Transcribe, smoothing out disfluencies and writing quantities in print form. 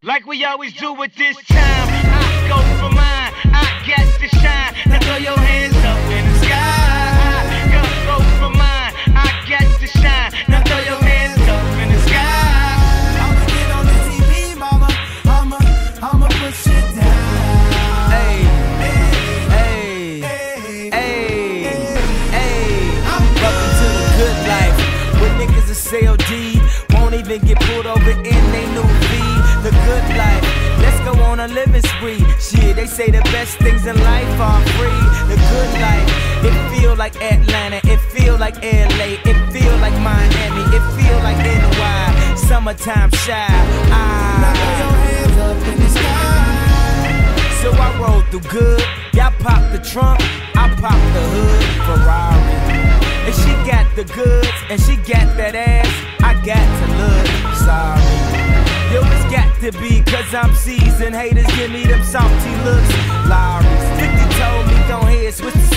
Like we always do at this time, I go for mine, I got to shine. Now throw your hands up in the sky. Go for mine, I got to shine. Now throw your hands up in the sky. I'ma get on the TV, mama. I'ma push it down. Hey, hey, hey, hey. Welcome to the good life, where niggas are CLD, won't even get pulled over in they new V. The good life, let's go on a living spree. Shit, they say the best things in life are free. The good life, it feel like Atlanta, it feel like LA, it feel like Miami, it feel like NY. Summertime shy. Now throw your hands up in the sky. So I roll through good, y'all pop the trunk, I pop the hood, Ferrari. And she got the goods, and she got that ass, I got to look sorry. Yo, it's got to be, cause I'm seasoned. Haters give me them salty looks. Lowry's 50 told me, go ahead, switch the